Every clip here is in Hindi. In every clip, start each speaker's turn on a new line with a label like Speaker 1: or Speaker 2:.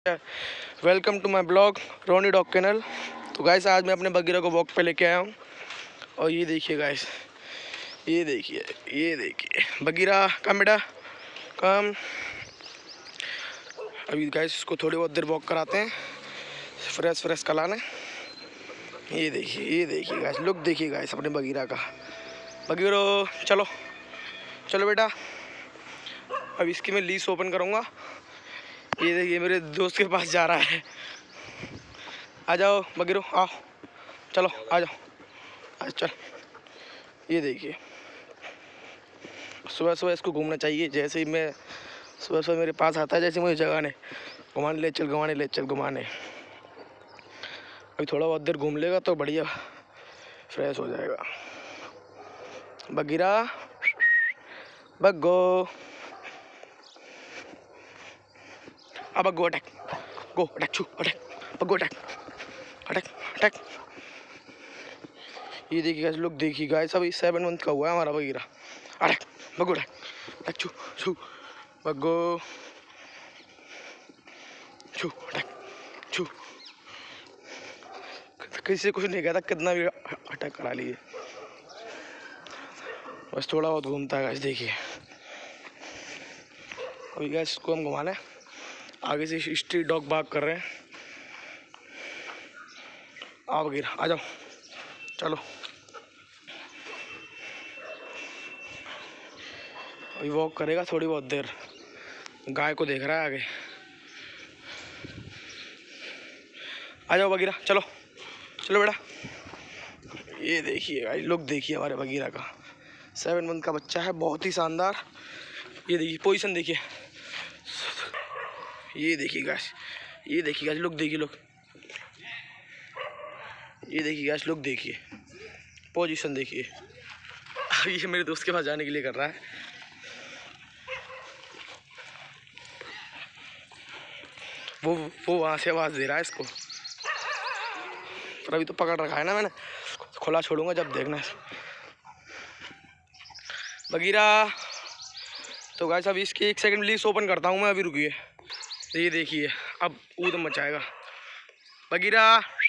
Speaker 1: Welcome to my blog Rony dog kennel. तो गाइस आज मैं अपने बगीरा को वॉक पे लेके आया हूँ और ये देखिए गाइस, ये देखिए बगीरा कम बेटा कम। अभी गाइस इसको थोड़ी बहुत देर वॉक कराते हैं, फ्रेश कराने। ये देखिए गाइस, लुक देखिए गाइस अपने बगीरा का। बगीरो चलो चलो बेटा, अब इसकी मैं लीज ओपन करूँगा। ये देखिए मेरे दोस्त के पास जा रहा है। आ जाओ बगीरो आओ, चलो आ जाओ, आज चल। ये देखिए सुबह सुबह इसको घूमना चाहिए। जैसे ही मैं सुबह मेरे पास आता है, जैसे मुझे जगाने घुमाने ले चल घुमाने। अभी थोड़ा बहुत देर घूम लेगा तो बढ़िया फ्रेश हो जाएगा। बगीरा बग्गो अब गो अटैक, गो अटैक छू attack Baggo attack attack attack. ये देखिए गाइस, लोग देखिए गाइस, अभी 7 मंथ का हुआ है हमारा Bagheera. Attack Baggo attack attack छू छू बग्गो छू अटैक छू। किसी से कुछ नहीं कहता, कितना भी अटैक करा लिए, बस थोड़ा बहुत घूमता है गाइस। देखिए अभी गाइस इसको हम घुमाना है। आगे से स्ट्रीट डॉग बाग कर रहे हैं। आओ बगीरा आ जाओ, चलो। अभी वॉक करेगा थोड़ी बहुत देर, गाय को देख रहा है आगे। आ जाओ बगीरा चलो चलो बेटा। ये देखिए गाइस, लोग देखिए हमारे बगीरा का 7 मंथ का बच्चा है, बहुत ही शानदार। ये देखिए पोजीशन देखिए, ये देखिए गाइस, ये देखिए गाइस, लोग देखिए लोग, ये देखिए गाइस, लोग देखिए पोजीशन देखिए। ये मेरे दोस्त के पास जाने के लिए कर रहा है। वो वहाँ से आवाज़ दे रहा है इसको, पर अभी तो पकड़ रखा है ना मैंने, खुला छोड़ूंगा जब देखना है बगीरा। तो गाइस अभी इसकी 1 सेकंड लीज ओपन करता हूँ मैं, अभी रुकिए। ये देखिए अब ऊद मचाएगा बगीरा।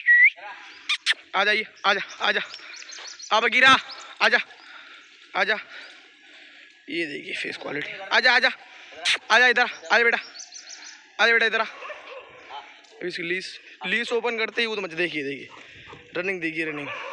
Speaker 1: आ जाइए, आजा आजा आ बगीरा, आजा आजा। ये देखिए फेस क्वालिटी, आजा आजा आजा इधर, आजा बेटा, आजा बेटा इधर आ। अब इसकी लीज ओपन करते ही ऊद मच, देखिए रनिंग देखिए रनिंग।